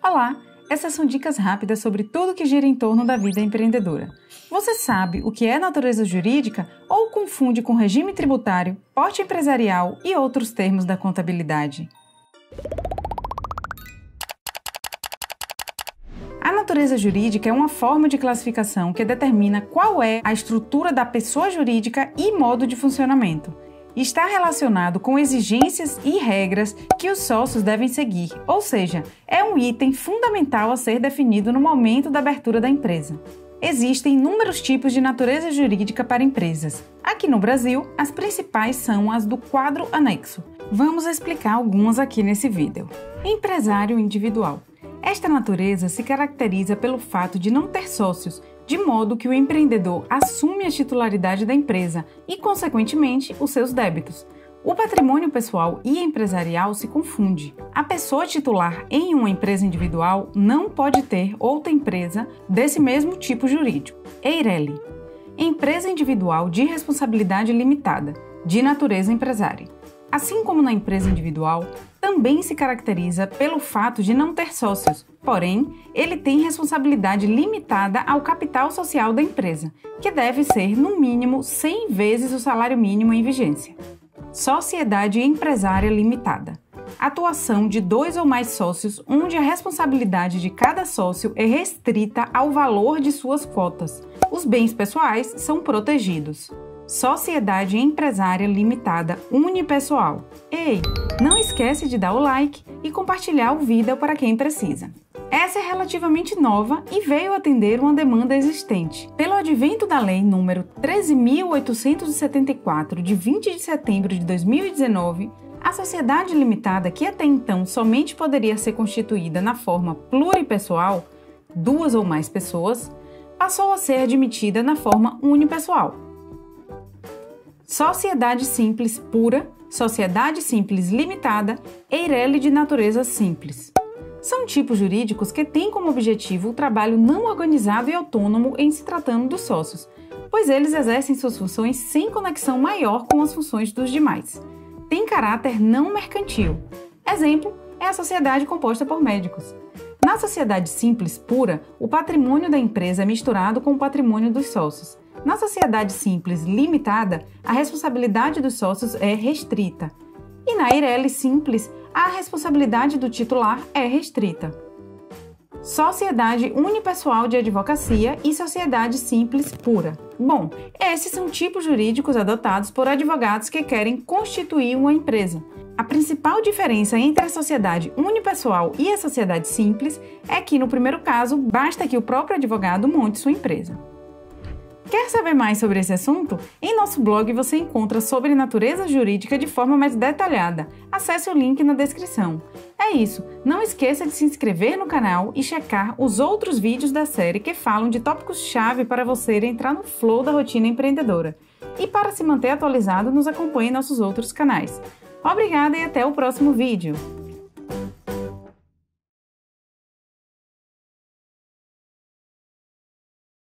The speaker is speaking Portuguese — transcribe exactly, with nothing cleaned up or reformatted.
Olá! Essas são dicas rápidas sobre tudo que gira em torno da vida empreendedora. Você sabe o que é natureza jurídica ou confunde com regime tributário, porte empresarial e outros termos da contabilidade? A natureza jurídica é uma forma de classificação que determina qual é a estrutura da pessoa jurídica e modo de funcionamento. Está relacionado com exigências e regras que os sócios devem seguir, ou seja, é um item fundamental a ser definido no momento da abertura da empresa. Existem inúmeros tipos de natureza jurídica para empresas. Aqui no Brasil, as principais são as do quadro anexo. Vamos explicar algumas aqui nesse vídeo. Empresário individual. Esta natureza se caracteriza pelo fato de não ter sócios, de modo que o empreendedor assume a titularidade da empresa e, consequentemente, os seus débitos. O patrimônio pessoal e empresarial se confunde. A pessoa titular em uma empresa individual não pode ter outra empresa desse mesmo tipo jurídico. E I R E L. Empresa individual de responsabilidade limitada, de natureza empresária. Assim como na empresa individual, também se caracteriza pelo fato de não ter sócios, porém, ele tem responsabilidade limitada ao capital social da empresa, que deve ser, no mínimo, cem vezes o salário mínimo em vigência. Sociedade empresária limitada. Atuação de dois ou mais sócios, onde a responsabilidade de cada sócio é restrita ao valor de suas cotas. Os bens pessoais são protegidos. Sociedade empresária limitada unipessoal. Ei, não esquece de dar o like e compartilhar o vídeo para quem precisa. Essa é relativamente nova e veio atender uma demanda existente. Pelo advento da Lei número treze mil oitocentos e setenta e quatro, de vinte de setembro de dois mil e dezenove, a sociedade limitada, que até então somente poderia ser constituída na forma pluripessoal, duas ou mais pessoas, passou a ser admitida na forma unipessoal. Sociedade simples pura, sociedade simples limitada e I R E L de natureza simples. São tipos jurídicos que têm como objetivo o trabalho não organizado e autônomo em se tratando dos sócios, pois eles exercem suas funções sem conexão maior com as funções dos demais. Tem caráter não mercantil. Exemplo é a sociedade composta por médicos. Na sociedade simples pura, o patrimônio da empresa é misturado com o patrimônio dos sócios. Na sociedade simples limitada, a responsabilidade dos sócios é restrita. E na I R E L simples, a responsabilidade do titular é restrita. Sociedade unipessoal de advocacia e sociedade simples pura. Bom, esses são tipos jurídicos adotados por advogados que querem constituir uma empresa. A principal diferença entre a sociedade unipessoal e a sociedade simples é que, no primeiro caso, basta que o próprio advogado monte sua empresa. Quer saber mais sobre esse assunto? Em nosso blog você encontra sobre natureza jurídica de forma mais detalhada. Acesse o link na descrição. É isso, não esqueça de se inscrever no canal e checar os outros vídeos da série que falam de tópicos-chave para você entrar no flow da rotina empreendedora. E para se manter atualizado, nos acompanhe em nossos outros canais. Obrigada e até o próximo vídeo!